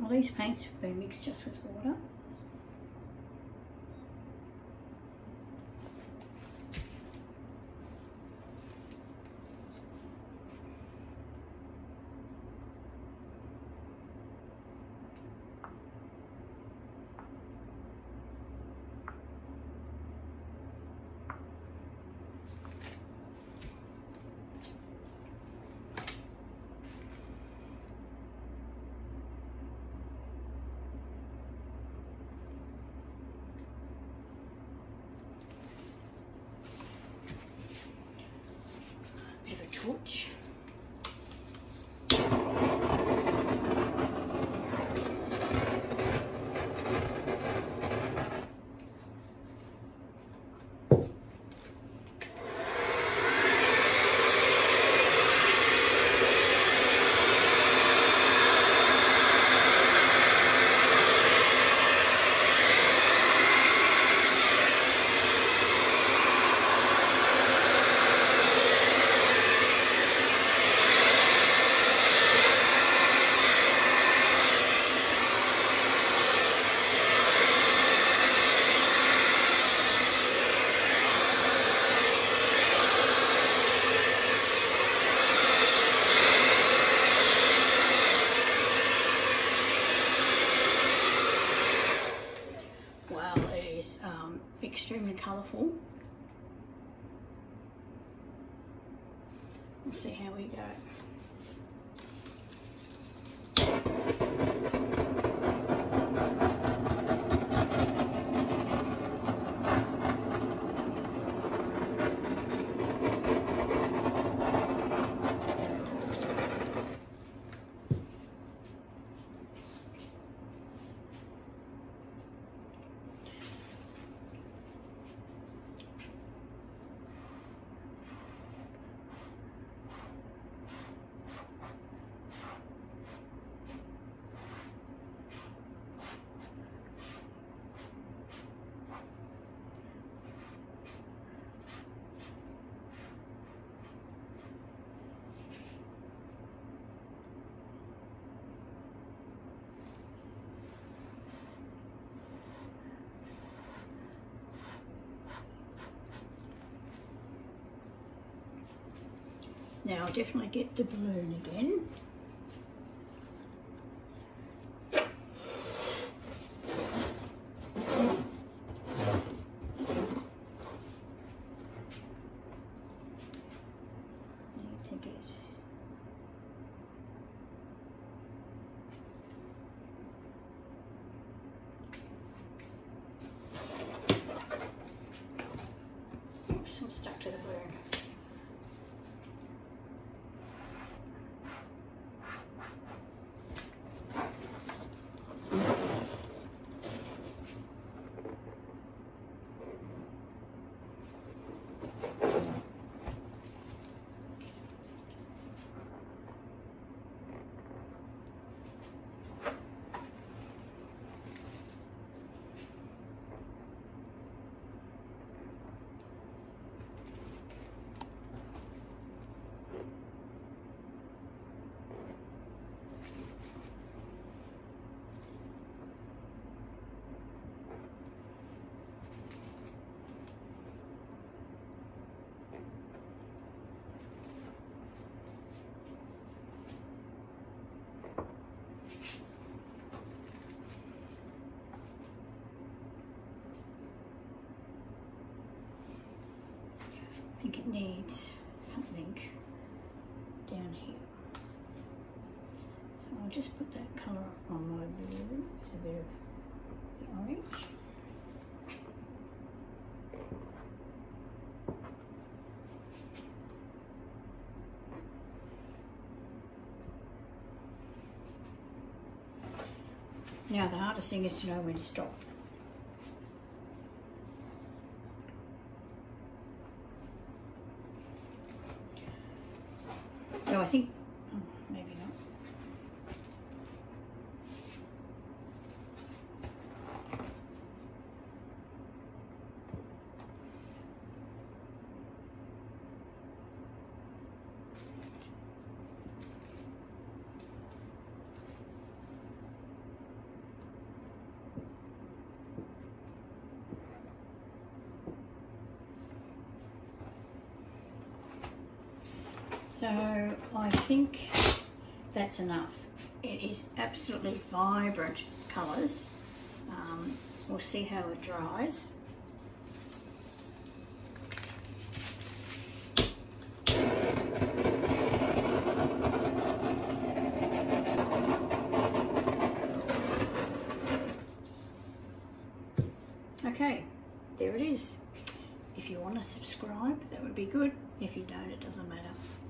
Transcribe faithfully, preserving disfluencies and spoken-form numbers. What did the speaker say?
Well, these paints have been mixed just with water. Torch. Extremely colourful. We'll see how we go. Now I'll definitely get the balloon again. Need to get Oops, I'm stuck to the balloon. I think it needs something down here. So I'll just put that colour on my blue with a bit of the orange. Now the hardest thing is to know when to stop. So I think, oh, maybe not. So I think that's enough. It is absolutely vibrant colours. Um, we'll see how it dries. Okay, there it is. If you want to subscribe, that would be good. If you don't, it doesn't matter.